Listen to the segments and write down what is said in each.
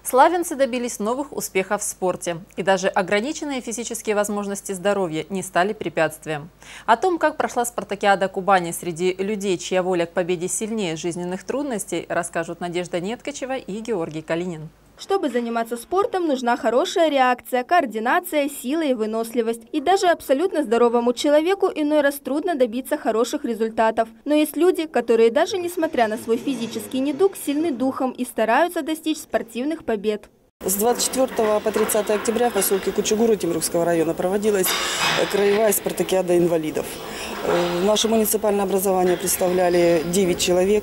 Славянцы добились новых успехов в спорте. И даже ограниченные физические возможности здоровья не стали препятствием. О том, как прошла спартакиада Кубани среди людей, чья воля к победе сильнее жизненных трудностей, расскажут Надежда Неткачева и Георгий Калинин. Чтобы заниматься спортом, нужна хорошая реакция, координация, сила и выносливость. И даже абсолютно здоровому человеку иной раз трудно добиться хороших результатов. Но есть люди, которые даже несмотря на свой физический недуг, сильны духом и стараются достичь спортивных побед. С 24 по 30 октября в поселке Кучугуру Темрюкского района проводилась краевая спартакиада инвалидов. Наше муниципальное образование представляли 9 человек.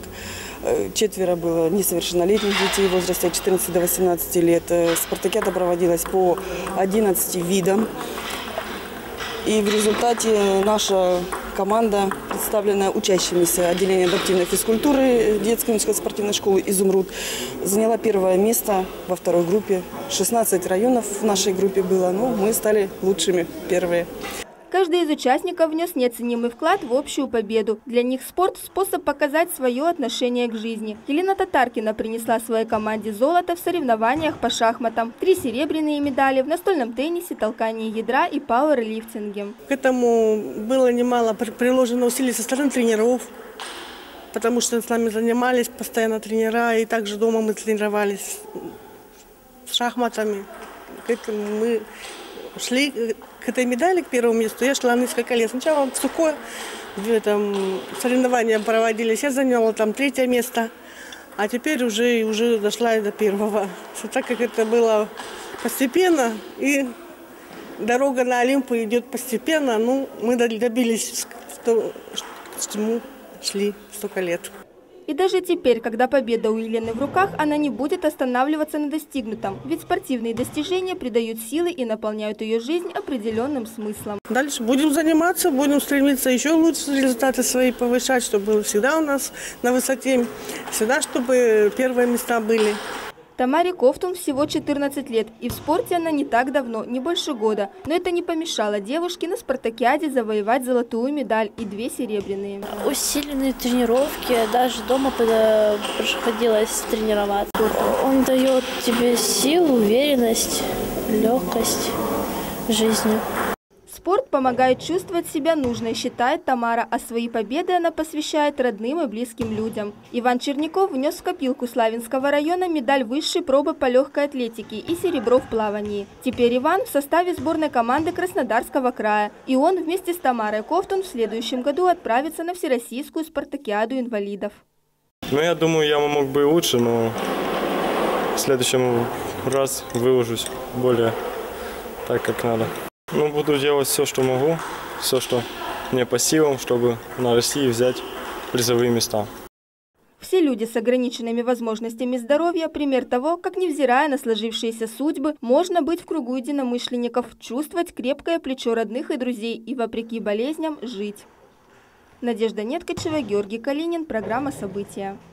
4 было несовершеннолетних детей в возрасте от 14 до 18 лет. Спартакиада проводилась по 11 видам. И в результате наша команда, представленная учащимися отделения адаптивной физкультуры детской мужской спортивной школы «Изумруд», заняла первое место во второй группе. 16 районов в нашей группе было, но мы стали лучшими, первые. Каждый из участников внес неоценимый вклад в общую победу. Для них спорт – способ показать свое отношение к жизни. Елена Татаркина принесла своей команде золото в соревнованиях по шахматам, 3 серебряные медали в настольном теннисе, толкании ядра и пауэрлифтинге. К этому было немало приложено усилий со стороны тренеров, потому что с нами занимались постоянно тренера, и также дома мы тренировались с шахматами. К этому мы шли к этой медали, к первому месту. Я шла несколько лет. Сначала в Сухое соревнования проводились. Я заняла там 3-е место, а теперь уже дошла до 1-го. Так как это было постепенно, и дорога на Олимп идет постепенно, мы добились, к чему шли столько лет. И даже теперь, когда победа у Елены в руках, она не будет останавливаться на достигнутом. Ведь спортивные достижения придают силы и наполняют ее жизнь определенным смыслом. Дальше будем заниматься, будем стремиться еще лучше результаты свои повышать, чтобы было всегда у нас на высоте, всегда, чтобы первые места были. Тамаре Ковтун всего 14 лет, и в спорте она не так давно, не больше года. Но это не помешало девушке на спартакиаде завоевать золотую медаль и 2 серебряные. Усиленные тренировки, даже дома приходилось тренироваться. Он дает тебе силу, уверенность, легкость в жизни. Спорт помогает чувствовать себя нужной, считает Тамара, а свои победы она посвящает родным и близким людям. Иван Черняков внес в копилку Славянского района медаль высшей пробы по легкой атлетике и серебро в плавании. Теперь Иван в составе сборной команды Краснодарского края. И он вместе с Тамарой Ковтун в следующем году отправится на Всероссийскую спартакиаду инвалидов. Я думаю, я мог бы и лучше, но в следующем раз выложусь более так, как надо. Буду делать все, что могу, все, что мне по силам, чтобы на России взять призовые места. Все люди с ограниченными возможностями здоровья – пример того, как, невзирая на сложившиеся судьбы, можно быть в кругу единомышленников, чувствовать крепкое плечо родных и друзей и, вопреки болезням, жить. Надежда Неткачева, Георгий Калинин, программа «События».